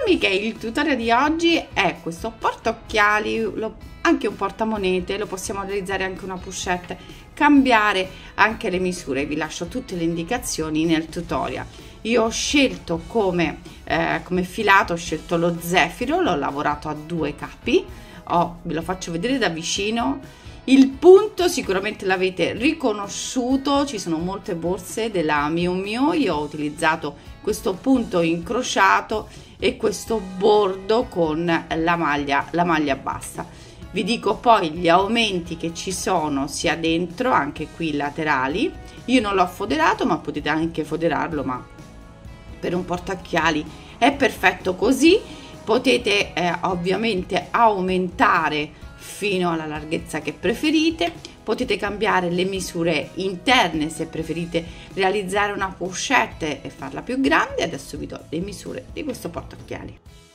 amiche, il tutorial di oggi è questo portaocchiali, anche un portamonete, lo possiamo realizzare anche una pochette, cambiare anche le misure. Vi lascio tutte le indicazioni nel tutorial. Io ho scelto come filato, ho scelto lo zefiro, l'ho lavorato a 2 capi, ve lo faccio vedere da vicino. Il punto sicuramente l'avete riconosciuto, ci sono molte borse della Miu Miu, io ho utilizzato questo punto incrociato e questo bordo con la maglia bassa. Vi dico poi gli aumenti che ci sono sia dentro, anche qui laterali. Io non l'ho foderato, ma potete anche foderarlo, ma per un portaocchiali è perfetto così. Potete ovviamente aumentare fino alla larghezza che preferite, potete cambiare le misure interne se preferite realizzare una pochette e farla più grande. Adesso vi do le misure di questo portaocchiali.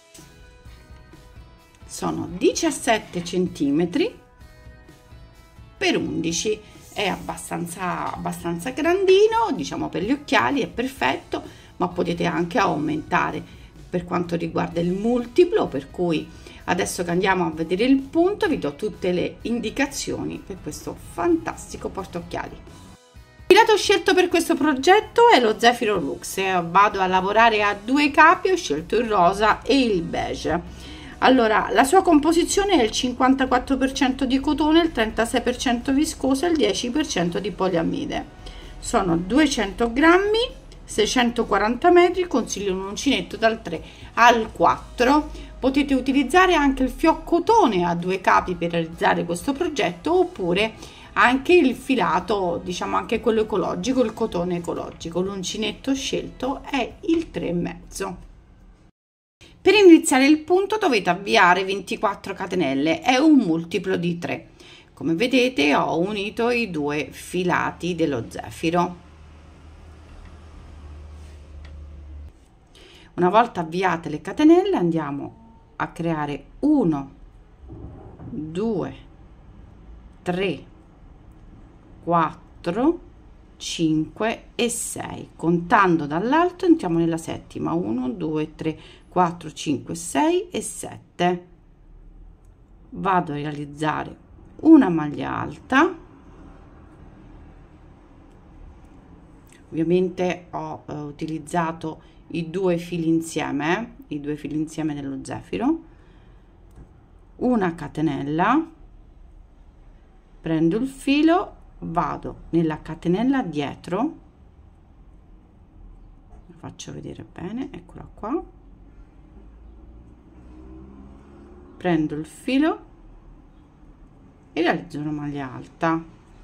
Sono 17 cm per 11, è abbastanza grandino, diciamo per gli occhiali è perfetto, ma potete anche aumentare per quanto riguarda il multiplo, per cui adesso che andiamo a vedere il punto vi do tutte le indicazioni per questo fantastico portaocchiali. Il filato scelto per questo progetto è lo Zefiro Lux. Vado a lavorare a 2 capi, ho scelto il rosa e il beige. Allora, la sua composizione è il 54% di cotone, il 36% viscosa e il 10% di poliamide. Sono 200 grammi, 640 metri, consiglio un uncinetto dal 3 al 4. Potete utilizzare anche il fioccotone a 2 capi per realizzare questo progetto, oppure anche il filato, diciamo anche quello ecologico, il cotone ecologico. L'uncinetto scelto è il 3,5. Per iniziare il punto dovete avviare 24 catenelle, è un multiplo di 3. Come vedete ho unito i 2 filati dello zefiro. Una volta avviate le catenelle andiamo a creare 1, 2, 3, 4, 5 e 6. Contando dall'alto entriamo nella settima. 1, 2, 3, 4, 5, 6 e 7. Vado a realizzare una maglia alta. Ovviamente ho utilizzato i 2 fili insieme, dello zefiro. Una catenella, prendo il filo, vado nella catenella dietro, lo faccio vedere bene, eccola qua, prendo il filo e realizzo una maglia alta.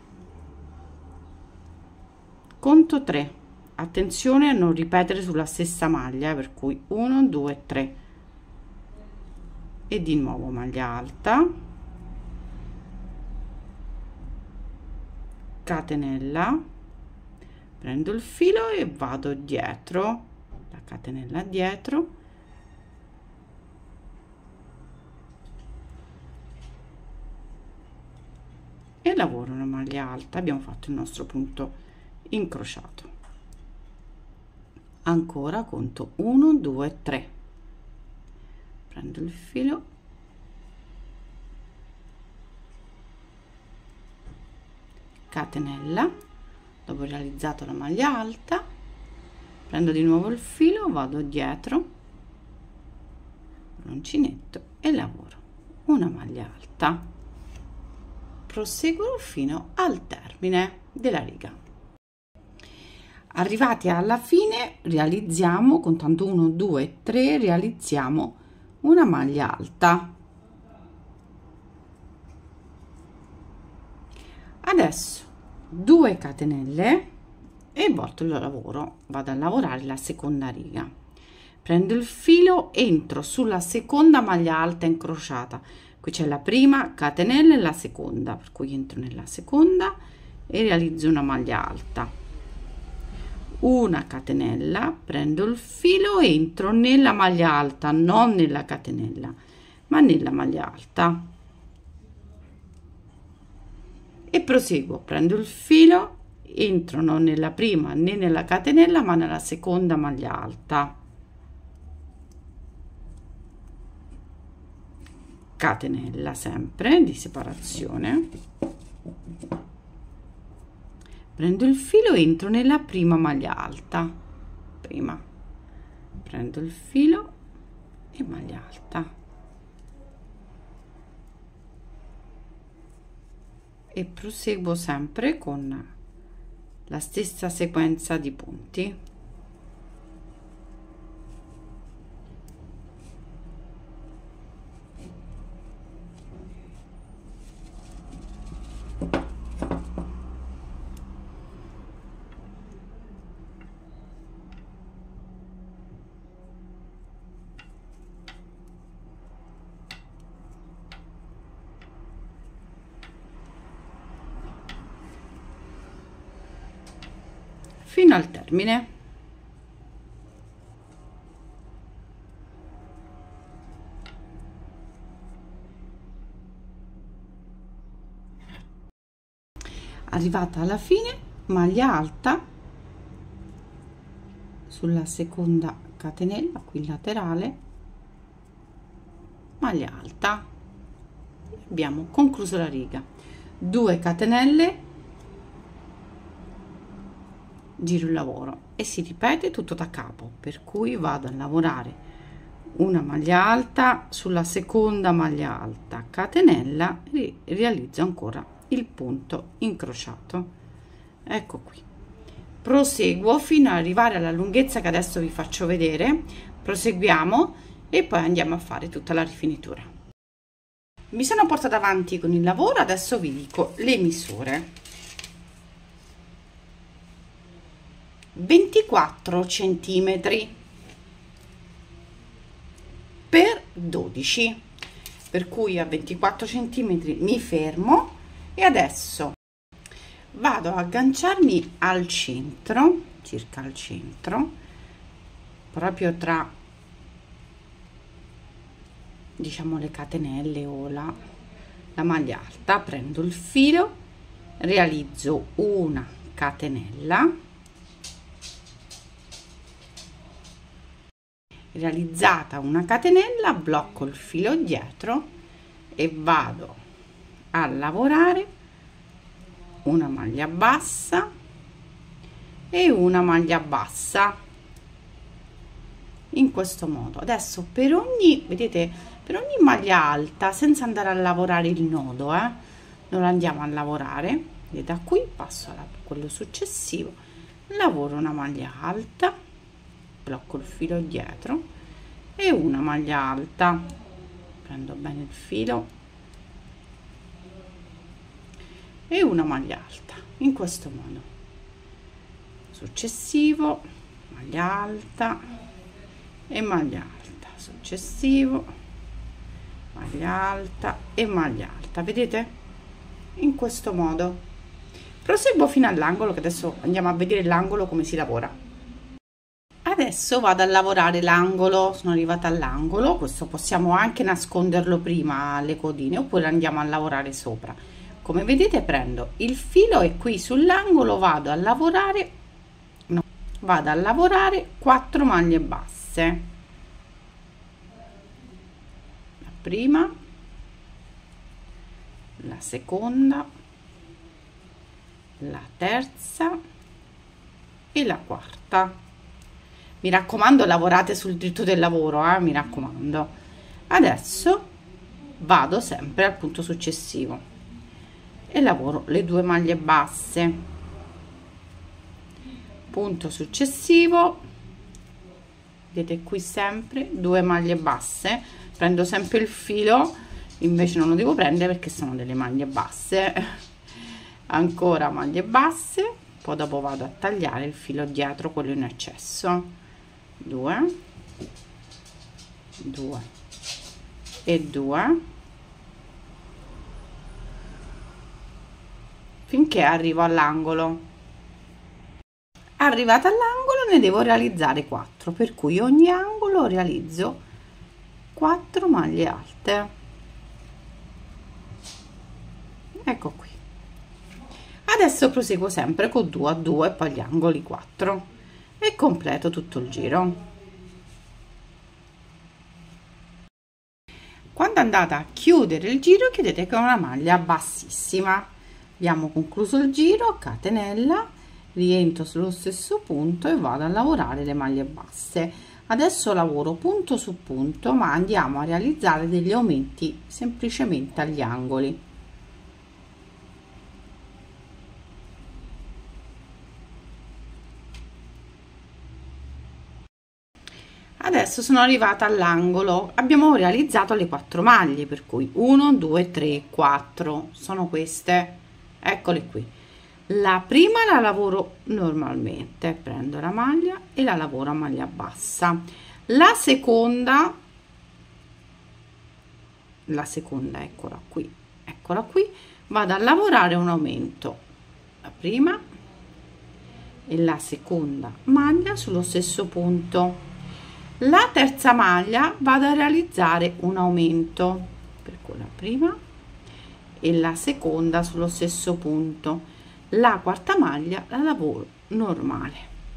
Conto 3. Attenzione a non ripetere sulla stessa maglia, per cui 1, 2, 3 e di nuovo maglia alta, catenella, prendo il filo e vado dietro la catenella dietro, e lavoro una maglia alta. Abbiamo fatto il nostro punto incrociato. Ancora conto 1, 2, 3, prendo il filo, catenella, dopo realizzato la maglia alta, prendo di nuovo il filo, vado dietro l'uncinetto e lavoro una maglia alta. Proseguo fino al termine della riga. Arrivati alla fine realizziamo, contando 1, 2, 3, realizziamo una maglia alta. Adesso 2 catenelle e volto il lavoro, vado a lavorare la seconda riga, prendo il filo, entro sulla seconda maglia alta incrociata. Qui c'è la prima catenella e la seconda, per cui entro nella seconda e realizzo una maglia alta. Una catenella, prendo il filo, entro nella maglia alta, non nella catenella ma nella maglia alta, e proseguo. Prendo il filo, entro non nella prima né nella catenella ma nella seconda maglia alta, catenella sempre di separazione, prendo il filo, entro nella prima maglia alta, prendo il filo e maglia alta e proseguo sempre con la stessa sequenza di punti. Fino al termine. Arrivata alla fine, maglia alta sulla seconda catenella qui laterale, maglia alta, abbiamo concluso la riga. 2 catenelle, giro il lavoro e si ripete tutto da capo, per cui vado a lavorare una maglia alta sulla seconda maglia alta, catenella, e realizzo ancora il punto incrociato. Ecco qui, proseguo fino ad arrivare alla lunghezza che adesso vi faccio vedere. Proseguiamo e poi andiamo a fare tutta la rifinitura. Mi sono portata avanti con il lavoro, adesso vi dico le misure. 24 centimetri per 12, per cui a 24 centimetri mi fermo e adesso vado a agganciarmi al centro, circa al centro, proprio tra, diciamo, le catenelle o la maglia alta. Prendo il filo, realizzo una catenella, realizzata una catenella, blocco il filo dietro e vado a lavorare una maglia bassa e una maglia bassa in questo modo. Adesso per ogni, vedete, per ogni maglia alta, senza andare a lavorare il nodo, non lo andiamo a lavorare, e da qui passo a quello successivo, lavoro una maglia alta, blocco il filo dietro e una maglia alta, prendo bene il filo e una maglia alta in questo modo. Successivo, maglia alta e maglia alta, successivo, maglia alta e maglia alta, vedete, in questo modo. Proseguo fino all'angolo, che adesso andiamo a vedere l'angolo come si lavora. Adesso vado a lavorare l'angolo, sono arrivata all'angolo. Questo possiamo anche nasconderlo prima alle codine, oppure andiamo a lavorare sopra. Come vedete, prendo il filo e qui sull'angolo vado a lavorare 4 maglie basse, la prima, la seconda, la terza e la quarta. Mi raccomando, lavorate sul dritto del lavoro, mi raccomando. Adesso vado sempre al punto successivo e lavoro le 2 maglie basse. Punto successivo, vedete qui sempre 2 maglie basse, prendo sempre il filo, invece non lo devo prendere perché sono delle maglie basse. Ancora maglie basse, poi dopo vado a tagliare il filo dietro, quello in eccesso. 2 e 2 finché arrivo all'angolo. Arrivata all'angolo ne devo realizzare 4, per cui ogni angolo realizzo 4 maglie alte. Ecco qui. Adesso proseguo sempre con 2 a 2 e poi gli angoli 4 e completo tutto il giro. Quando andate a chiudere il giro, chiudete con una maglia bassissima. Abbiamo concluso il giro, catenella, rientro sullo stesso punto e vado a lavorare le maglie basse. Adesso lavoro punto su punto, ma andiamo a realizzare degli aumenti semplicemente agli angoli. Adesso sono arrivata all'angolo, abbiamo realizzato le 4 maglie, per cui 1 2 3 4 sono queste, eccole qui. La prima la lavoro normalmente, prendo la maglia e la lavoro a maglia bassa. La seconda eccola qui, vado a lavorare un aumento, la prima e la seconda maglia sullo stesso punto. La terza maglia vado a realizzare un aumento, per cui la prima e la seconda sullo stesso punto. La quarta maglia la lavoro normale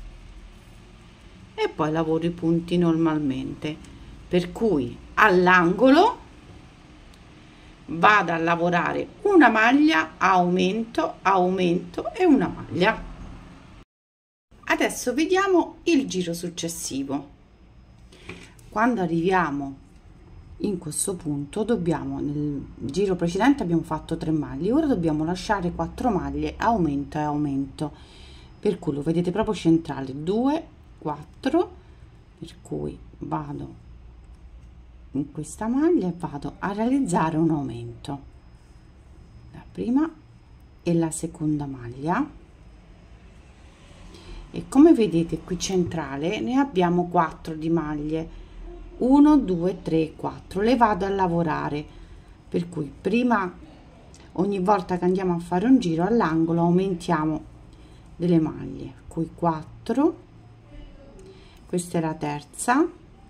e poi lavoro i punti normalmente, per cui all'angolo vado a lavorare una maglia, aumento, aumento e una maglia. Adesso vediamo il giro successivo. Quando arriviamo in questo punto dobbiamo, nel giro precedente abbiamo fatto 3 maglie, ora dobbiamo lasciare 4 maglie, aumento e aumento, per cui lo vedete proprio centrale, 2 4, per cui vado in questa maglia e vado a realizzare un aumento, la prima e la seconda maglia, e come vedete qui centrale ne abbiamo 4 di maglie, 1 2 3 4, le vado a lavorare, per cui prima, ogni volta che andiamo a fare un giro all'angolo aumentiamo delle maglie, qui 4, questa è la terza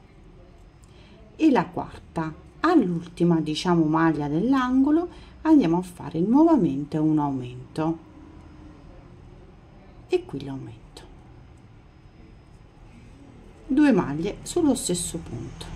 e la quarta. All'ultima, diciamo, maglia dell'angolo andiamo a fare nuovamente un aumento e qui l'aumento, 2 maglie sullo stesso punto.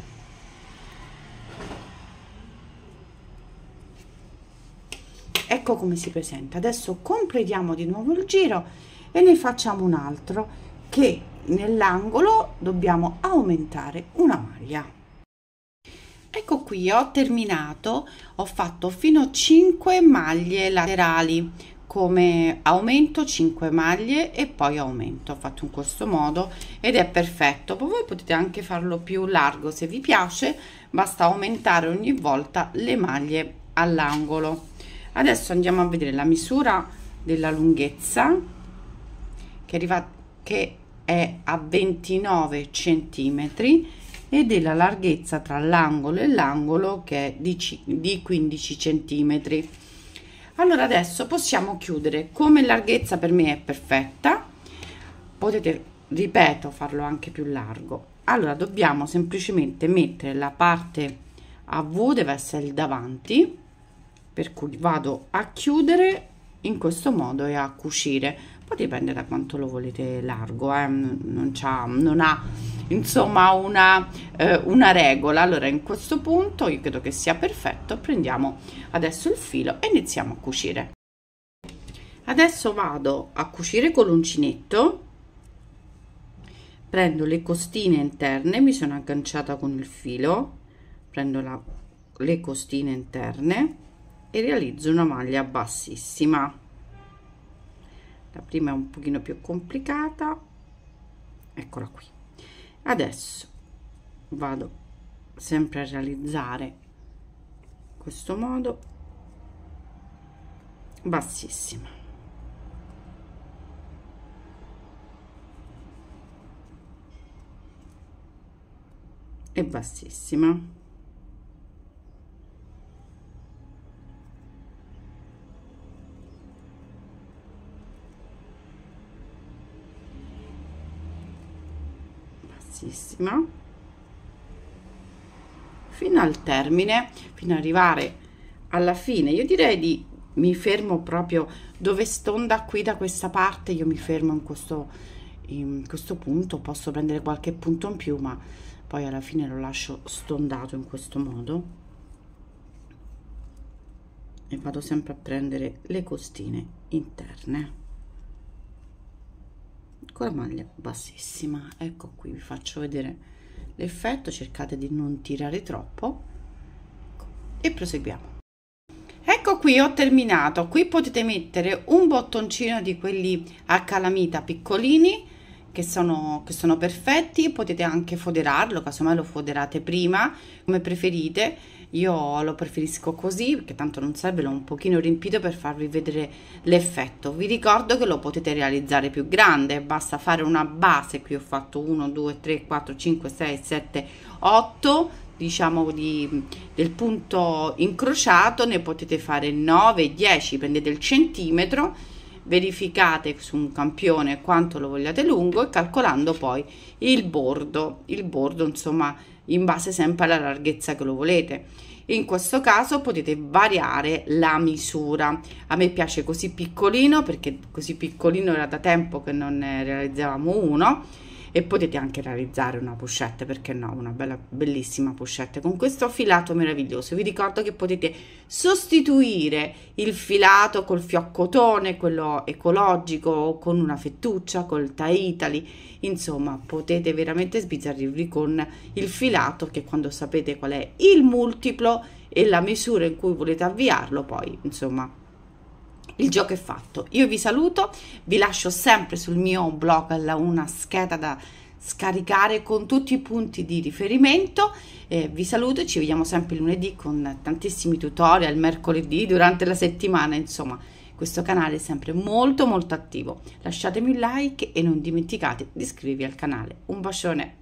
Ecco come si presenta. Adesso completiamo di nuovo il giro e ne facciamo un altro, che nell'angolo dobbiamo aumentare una maglia. Ecco qui, ho terminato, ho fatto fino a 5 maglie laterali come aumento, 5 maglie e poi aumento, ho fatto in questo modo ed è perfetto. Poi voi potete anche farlo più largo se vi piace, basta aumentare ogni volta le maglie all'angolo. Adesso andiamo a vedere la misura della lunghezza che è a 29 centimetri e della larghezza tra l'angolo e l'angolo che è di 15 centimetri. Allora adesso possiamo chiudere. Come larghezza per me è perfetta, potete, ripeto, farlo anche più largo. Allora dobbiamo semplicemente mettere la parte a V, deve essere il davanti, per cui vado a chiudere in questo modo e a cucire. Poi dipende da quanto lo volete largo, non ha insomma una regola. Allora in questo punto io credo che sia perfetto, prendiamo adesso il filo e iniziamo a cucire. Adesso vado a cucire con l'uncinetto, prendo le costine interne, mi sono agganciata con il filo, prendo le costine interne e realizzo una maglia bassissima. La prima è un pochino più complicata, eccola qui. Adesso vado sempre a realizzare questo modo, bassissima e bassissima. Fino al termine, fino ad arrivare alla fine. Io direi mi fermo proprio dove stonda qui, da questa parte io mi fermo in questo punto. Posso prendere qualche punto in più, ma poi alla fine lo lascio stondato in questo modo. e vado sempre a prendere le costine interne con la maglia bassissima. Ecco qui, vi faccio vedere l'effetto, cercate di non tirare troppo e proseguiamo. Ecco qui, ho terminato. Qui potete mettere un bottoncino di quelli a calamita piccolini che sono perfetti, potete anche foderarlo, casomai lo foderate prima, come preferite. Io lo preferisco così perché tanto non serve, l'ho un pochino riempito per farvi vedere l'effetto. Vi ricordo che lo potete realizzare più grande, basta fare una base. Qui ho fatto 1 2 3 4 5 6 7 8, diciamo del punto incrociato, ne potete fare 9 10, prendete il centimetro, verificate su un campione quanto lo vogliate lungo e calcolando poi il bordo insomma in base sempre alla larghezza che lo volete. In questo caso potete variare la misura. A me piace così piccolino perché così piccolino era da tempo che non ne realizzavamo uno, e potete anche realizzare una pochette, perché no, una bellissima pochette con questo filato meraviglioso. Vi ricordo che potete sostituire il filato col fioccotone, quello ecologico, con una fettuccia, col Thai Italy, insomma potete veramente sbizzarrirvi con il filato, che quando sapete qual è il multiplo e la misura in cui volete avviarlo, poi insomma il gioco è fatto. Io vi saluto, vi lascio sempre sul mio blog una scheda da scaricare con tutti i punti di riferimento. Vi saluto e ci vediamo sempre il lunedì con tantissimi tutorial, mercoledì, durante la settimana, insomma questo canale è sempre molto attivo. Lasciatemi un like e non dimenticate di iscrivervi al canale. Un bacione!